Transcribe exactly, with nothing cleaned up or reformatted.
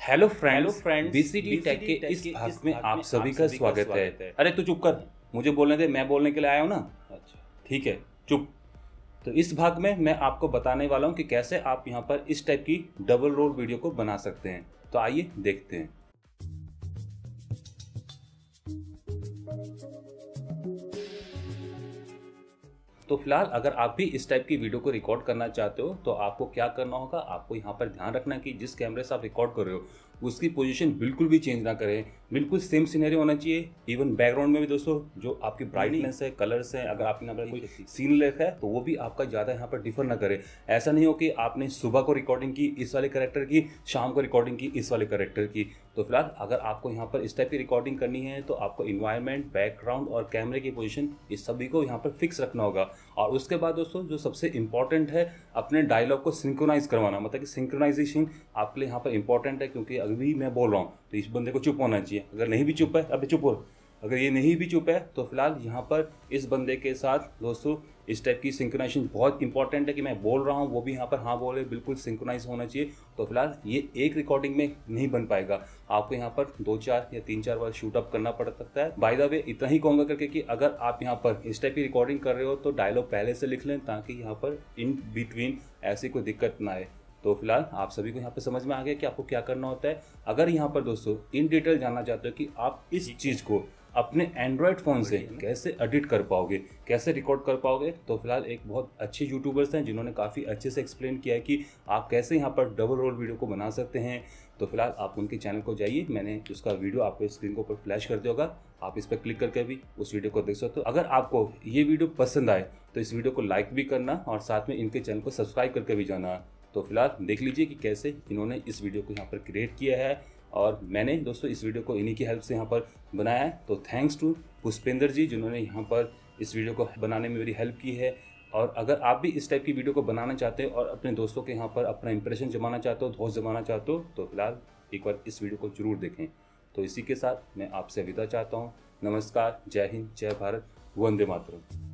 Hello friends, BCT take के इस भाग में आप सभी का स्वागत है। अरे तू चुप कर, मुझे बोलने दे, मैं बोलने के लिए आया हूँ ना। अच्छा ठीक है, चुप। तो इस भाग में मैं आपको बताने वाला हूँ कि कैसे आप यहाँ पर इस टाइप की डबल रोल वीडियो को बना सकते हैं। तो आइए देखते हैं। तो फिलहाल अगर आप भी इस टाइप की वीडियो को रिकॉर्ड करना चाहते हो तो आपको क्या करना होगा, आपको यहाँ पर ध्यान रखना कि जिस कैमरे से आप रिकॉर्ड कर रहे हो उसकी पोजीशन बिल्कुल भी चेंज ना करें, बिल्कुल सेम सिनेरियो होना चाहिए। इवन बैकग्राउंड में भी दोस्तों जो आपकी ब्राइटनेस है, कलर्स हैं, अगर आपने यहाँ पर कोई सीन लिखा है तो वो भी आपका ज़्यादा यहाँ पर डिफर ना करे। ऐसा नहीं हो कि आपने सुबह को रिकॉर्डिंग की इस वाले करेक्टर की, शाम को रिकॉर्डिंग की इस वाले करेक्टर की। तो फिलहाल अगर आपको यहाँ पर इस टाइप की रिकॉर्डिंग करनी है तो आपको इन्वायरमेंट, बैकग्राउंड और कैमरे की पोजीशन इस सभी को यहाँ पर फिक्स रखना होगा। और उसके बाद दोस्तों जो सबसे इंपॉर्टेंट है, अपने डायलॉग को सिंक्रोनाइज करवाना। मतलब कि सिंक्रोनाइजेशन आपके लिए यहाँ पर इंपॉर्टेंट है, क्योंकि अभी मैं बोल रहा हूँ तो इस बंदे को चुप होना चाहिए। अगर नहीं भी चुप है, अबे चुप हो। अगर ये नहीं भी चुप है तो फिलहाल यहाँ पर इस बंदे के साथ दोस्तों इस टाइप की सिंक्रोनाइजेशन बहुत इंपॉर्टेंट है कि मैं बोल रहा हूँ वो भी यहाँ पर हाँ बोले, बिल्कुल सिंक्रोनाइज होना चाहिए। तो फिलहाल ये एक रिकॉर्डिंग में नहीं बन पाएगा, आपको यहाँ पर दो चार या तीन चार बार शूट अप करना पड़ सकता है। बाय द वे इतना ही कहूँगा करके कि अगर आप यहाँ पर इस टाइप की रिकॉर्डिंग कर रहे हो तो डायलॉग पहले से लिख लें, ताकि यहाँ पर इन बिटवीन ऐसी कोई दिक्कत ना आए। तो फिलहाल आप सभी को यहाँ पे समझ में आ गया कि आपको क्या करना होता है। अगर यहाँ पर दोस्तों इन डिटेल जानना चाहते हो कि आप इस चीज़ को अपने एंड्रॉयड फ़ोन से कैसे एडिट कर पाओगे, कैसे रिकॉर्ड कर पाओगे, तो फिलहाल एक बहुत अच्छे यूट्यूबर्स हैं जिन्होंने काफ़ी अच्छे से एक्सप्लेन किया है कि आप कैसे यहाँ पर डबल रोल वीडियो को बना सकते हैं। तो फिलहाल आप उनके चैनल को जाइए, मैंने उसका वीडियो आपको स्क्रीन के ऊपर फ्लैश कर दिया होगा, आप इस पर क्लिक करके भी उस वीडियो को देख सकते हो। अगर आपको ये वीडियो पसंद आए तो इस वीडियो को लाइक भी करना और साथ में इनके चैनल को सब्सक्राइब करके भी जाना। तो फिलहाल देख लीजिए कि कैसे इन्होंने इस वीडियो को यहाँ पर क्रिएट किया है, और मैंने दोस्तों इस वीडियो को इन्हीं की हेल्प से यहाँ पर बनाया है। तो थैंक्स टू पुष्पेंद्र जी जिन्होंने यहाँ पर इस वीडियो को बनाने में मेरी हेल्प की है। और अगर आप भी इस टाइप की वीडियो को बनाना चाहते हो और अपने दोस्तों के यहाँ पर अपना इंप्रेशन जमाना चाहते हो, दोस्त जमाना चाहते हो, तो फिलहाल एक बार इस वीडियो को जरूर देखें। तो इसी के साथ मैं आपसे विदा चाहता हूँ। नमस्कार, जय हिंद, जय भारत, वंदे मातरम।